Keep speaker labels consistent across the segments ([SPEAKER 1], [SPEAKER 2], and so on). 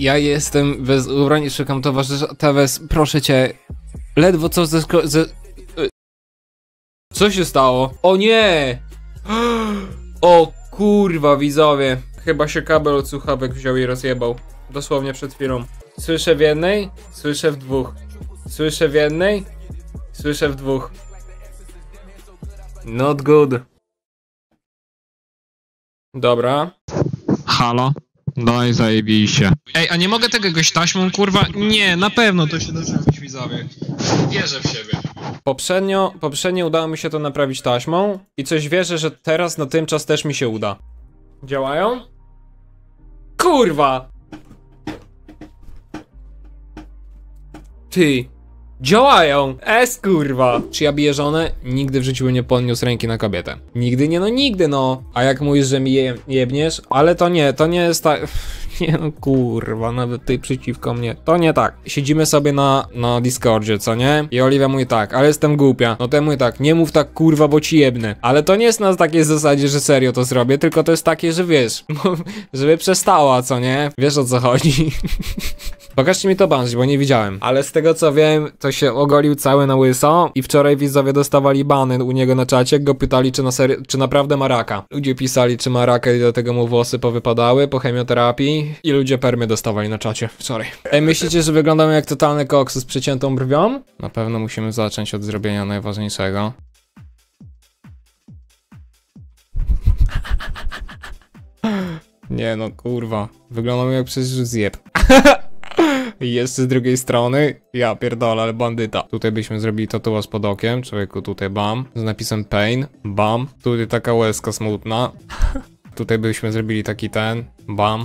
[SPEAKER 1] Ja jestem bez ubrań i szukam towarzysza. Tewes, proszę cię. Ledwo co Co się stało? O nie! O kurwa, widzowie. Chyba się kabel od słuchawek wziął i rozjebał. Dosłownie przed chwilą. Słyszę w jednej, słyszę w dwóch. Słyszę w jednej, słyszę w dwóch. Not good. Dobra.
[SPEAKER 2] Halo? No i zajebiście. Ej, a nie mogę tego jakoś taśmą, kurwa? Nie, na pewno to się da zrobić, widzowie. Wierzę w siebie.
[SPEAKER 1] Poprzednio udało mi się to naprawić taśmą i coś wierzę, że teraz na tym czas też mi się uda. Działają? Kurwa! Ty! Działają! Kurwa! Czy ja biję żonę? Nigdy w życiu nie podniósł ręki na kobietę. Nigdy, nie no nigdy, no. A jak mówisz, że mi jebniesz? Ale to nie jest tak... Nie no kurwa, nawet ty przeciwko mnie. To nie tak. Siedzimy sobie na Discordzie, co nie? I Oliwia mówi tak, ale jestem głupia. No to ja mówię tak, nie mów tak kurwa, bo ci jebnę. Ale to nie jest na takiej zasadzie, że serio to zrobię, tylko to jest takie, że wiesz, żeby przestała, co nie? Wiesz o co chodzi. Pokażcie mi to Banshee, bo nie widziałem. Ale z tego co wiem, to się ogolił cały na łyso i wczoraj widzowie dostawali bany u niego na czacie, go pytali, czy naprawdę ma raka. Ludzie pisali, czy ma raka i do tego mu włosy powypadały po chemioterapii i ludzie permy dostawali na czacie wczoraj. Ej, myślicie, że wyglądamy jak totalny koks z przyciętą brwią? Na pewno musimy zacząć od zrobienia najważniejszego. Nie no, kurwa. Wyglądamy jak przecież zjeb. I jeszcze z drugiej strony, ja pierdolę, ale bandyta. Tutaj byśmy zrobili tatuaż pod okiem, człowieku, tutaj bam, z napisem pain, bam, tutaj taka łezka smutna. Tutaj byśmy zrobili taki ten, bam.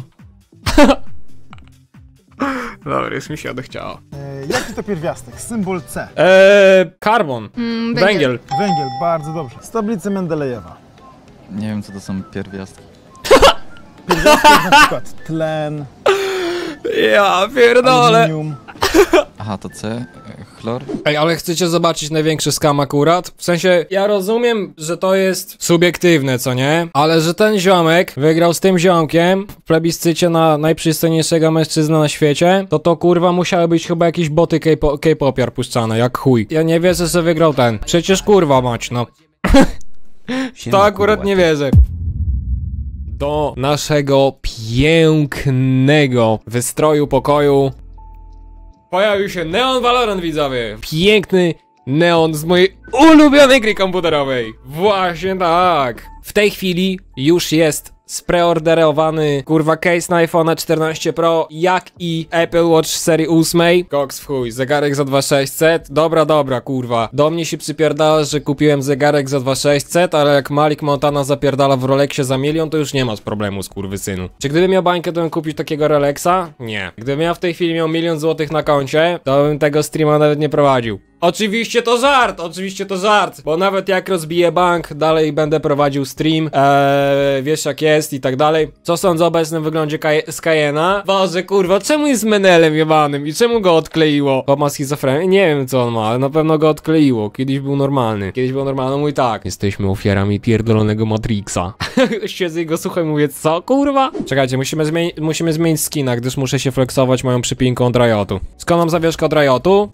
[SPEAKER 1] Dobra, już mi się odechciało.
[SPEAKER 3] Jaki to pierwiastek? Symbol C.
[SPEAKER 1] Karbon.
[SPEAKER 4] Węgiel.
[SPEAKER 1] Węgiel.
[SPEAKER 3] Węgiel, bardzo dobrze. Z tablicy Mendelejewa.
[SPEAKER 5] Nie wiem co to są pierwiastki.
[SPEAKER 3] Pierwiastek na przykład tlen,
[SPEAKER 1] Ja pierdolę.
[SPEAKER 3] aluminium.
[SPEAKER 5] Aha, to C, chlor.
[SPEAKER 1] Ej, ale chcecie zobaczyć największy skam akurat? W sensie, ja rozumiem, że to jest subiektywne, co nie? Ale że ten ziomek wygrał z tym ziomkiem w plebiscycie na najprzystojniejszego mężczyznę na świecie, to kurwa musiały być chyba jakieś boty K-popiar puszczane, jak chuj. Ja nie wierzę, że wygrał ten. Przecież kurwa mać, no. To akurat nie wierzę. Do naszego pięknego wystroju pokoju pojawił się Neon Valorant, widzowie. Piękny neon z mojej ulubionej gry komputerowej. Właśnie tak. W tej chwili już jest spreorderowany kurwa case na iPhone 14 Pro, jak i Apple Watch serii 8. Koks w chuj, zegarek za 2600. Dobra, kurwa. Do mnie się przypierdala, że kupiłem zegarek za 2600, ale jak Malik Montana zapierdala w Rolexie za 1 000 000, to już nie ma problemu, skurwysynu. Czy gdybym miał bańkę, to bym kupić takiego Rolexa? Nie. Gdybym ja w tej chwili miał 1 000 000 złotych na koncie, to bym tego streama nawet nie prowadził. Oczywiście to żart, bo nawet jak rozbiję bank, dalej będę prowadził stream, wiesz jak jest i tak dalej. Co sądzę o obecnym wyglądzie Skyena? Boże kurwa, czemu jest menelem jebanym i czemu go odkleiło? Bo ma schizofrenię? Nie wiem co on ma, ale na pewno go odkleiło. Kiedyś był normalny, mój tak. Jesteśmy ofiarami pierdolonego Matrixa. Siedzę i go słuchaj, mówię, co kurwa? Czekajcie, musimy zmienić skina, gdyż muszę się flexować moją przypinką od Riotu. Skąd mam zawieszkę od Riotu?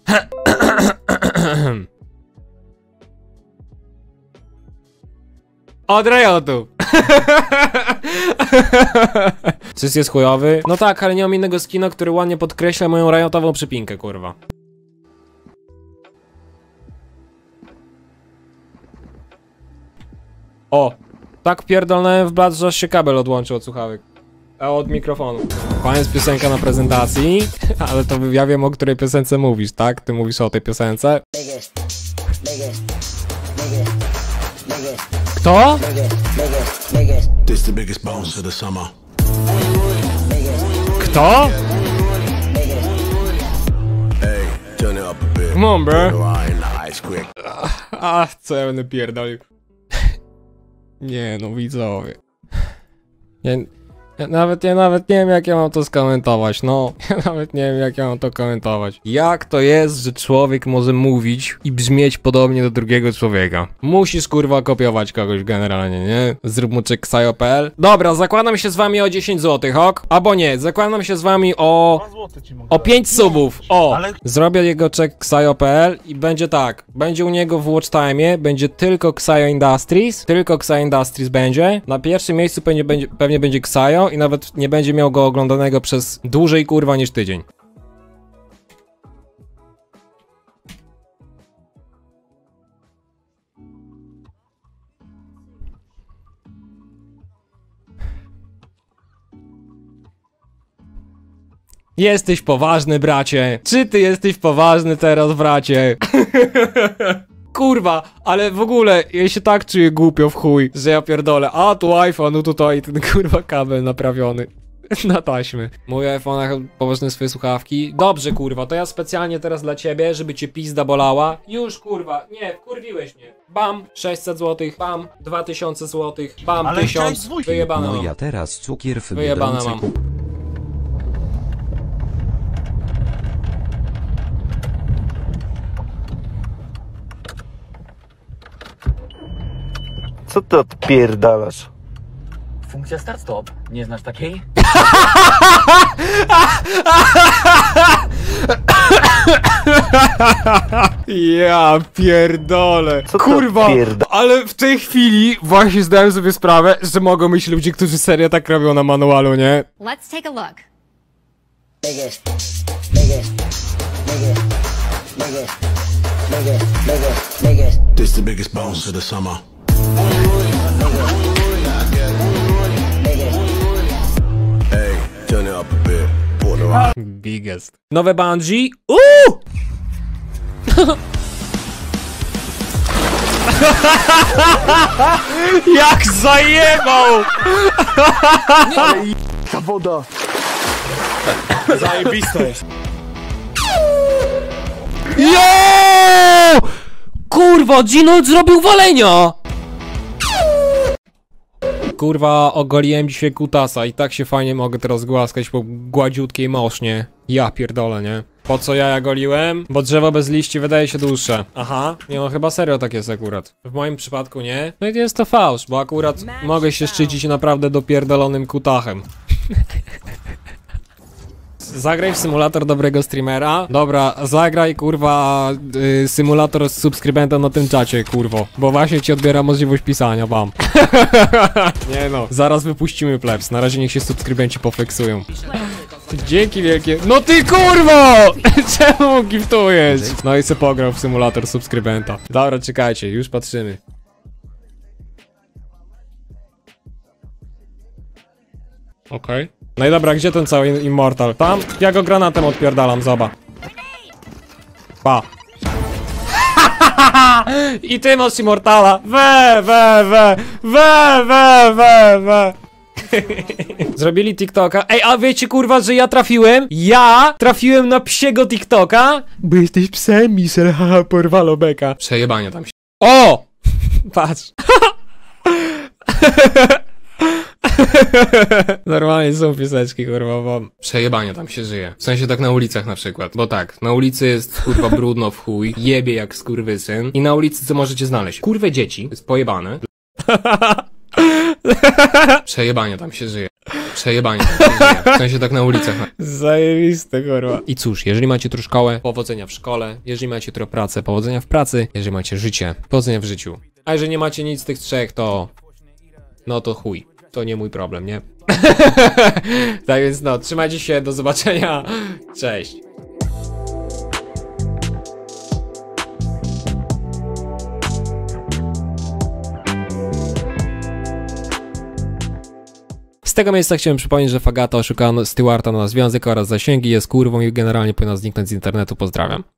[SPEAKER 1] Od Riotu. Czyż jest chujowy? No tak, ale nie mam innego skina, który ładnie podkreśla moją Riotową przypinkę, kurwa. O! Tak pierdolnąłem w blat, że aż się kabel odłączył od słuchawek. A od mikrofonu. Koniec piosenka na prezentacji, ale to ja wiem, o której piosence mówisz, tak? Ty mówisz o tej piosence. Kto? Kto? Come on, bro. Ach, co ja będę pierdolił. Nie no, widzowie. Ja nawet nie wiem, jak ja mam to skomentować, no. Ja nawet nie wiem, jak ja mam to komentować. Jak to jest, że człowiek może mówić i brzmieć podobnie do drugiego człowieka? Musisz, kurwa, kopiować kogoś generalnie, nie? Zrób mu check ksajo.pl. Dobra, zakładam się z wami o 10 zł, ok? Albo nie, zakładam się z wami o 5 subów. O! Zrobię jego check ksajo.pl i będzie tak. Będzie u niego w watch time'ie, będzie tylko Ksajo Industries. Tylko Ksajo Industries będzie. Na pierwszym miejscu pewnie będzie Ksajo i nawet nie będzie miał go oglądanego przez dłużej, kurwa, niż tydzień. Jesteś poważny, bracie. Czy ty jesteś poważny teraz, bracie? Kurwa, ale w ogóle ja się tak czuję głupio w chuj, że ja pierdolę. A tu iPhone, no tutaj ten kurwa kabel naprawiony. Na taśmy. Mój iPhone poważne swoje słuchawki. Dobrze, kurwa, to ja specjalnie teraz dla ciebie, żeby cię pizda bolała. Już, kurwa, nie, wkurwiłeś mnie. Bam, 600 zł, bam, 2000 zł, bam,
[SPEAKER 3] Ale
[SPEAKER 1] 1000, wyjebane
[SPEAKER 4] No
[SPEAKER 1] mam.
[SPEAKER 4] ja teraz cukier w
[SPEAKER 1] Wyjebane
[SPEAKER 4] Biedronce
[SPEAKER 1] mam.
[SPEAKER 6] Co ty odpierdalasz?
[SPEAKER 7] Funkcja start-stop. Nie znasz takiej?
[SPEAKER 1] Ja pierdolę.
[SPEAKER 6] Co to
[SPEAKER 1] Kurwa,
[SPEAKER 6] odpierda-
[SPEAKER 1] ale w tej chwili właśnie zdałem sobie sprawę, że mogą być ludzie, którzy serio tak robią na manualu, nie?
[SPEAKER 8] Let's take a look.
[SPEAKER 9] This the biggest bounce of the summer. Hey, turn it up a bit. Put the rock.
[SPEAKER 1] Biggest. Nowe Bungie? Jak zajebał!
[SPEAKER 6] Ta woda!
[SPEAKER 3] Zajebista jest.
[SPEAKER 1] Jo! Kurwa, Ginold zrobił walenia! Kurwa, ogoliłem dzisiaj kutasa i tak się fajnie mogę teraz głaskać po gładziutkiej mosznie. Ja pierdolę, nie? Po co ja goliłem? Bo drzewo bez liści wydaje się dłuższe. Aha, nie no, chyba serio tak jest akurat. W moim przypadku nie. No i jest to fałsz, bo akurat mogę się szczycić naprawdę dopierdolonym kutachem. Zagraj w symulator dobrego streamera. Dobra, zagraj, kurwa, symulator z subskrybenta na tym czacie, kurwo. Bo właśnie ci odbiera możliwość pisania, bam. Nie no, zaraz wypuścimy plebs. Na razie niech się subskrybenci poflexują. Dzięki wielkie. No ty kurwo! Czemu giftujesz? No i se pograł w symulator subskrybenta. Dobra, czekajcie, już patrzymy. Okej. No i dobra, gdzie ten cały Immortal? Tam? Ja go granatem odpierdalam, zoba. Pa. I ty masz Immortala. We. Zrobili TikToka. Ej, a wiecie kurwa, że ja trafiłem? Ja trafiłem na psiego TikToka? Bo jesteś psem, Michel, haha, porwalo beka. Przejebanie tam się. O! Patrz. Normalnie są pieseczki, kurwa, bo przejebanie tam się żyje. W sensie tak na ulicach na przykład. Bo tak, na ulicy jest kurwa brudno w chuj, jebie jak skurwysyn. I na ulicy co możecie znaleźć? Kurwe dzieci, jest pojebane. Przejebanie tam się żyje. Przejebanie tam się żyje. W sensie tak na ulicach. Zajebiste, kurwa. I cóż, jeżeli macie tu szkołę, powodzenia w szkole. Jeżeli macie tu pracę, powodzenia w pracy. Jeżeli macie życie, powodzenia w życiu. A jeżeli nie macie nic z tych trzech, to... no to chuj. To nie mój problem, nie? Tak więc no, trzymajcie się, do zobaczenia. Cześć. Z tego miejsca chciałem przypomnieć, że Fagata oszukała Stewarta na związek oraz zasięgi, jest kurwą i generalnie powinna zniknąć z internetu. Pozdrawiam.